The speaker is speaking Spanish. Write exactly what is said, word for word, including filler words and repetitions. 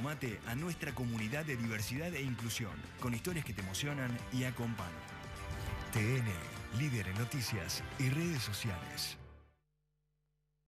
sumate a nuestra comunidad de diversidad e inclusión, con historias que te emocionan y acompañan. T N, líder en noticias y redes sociales.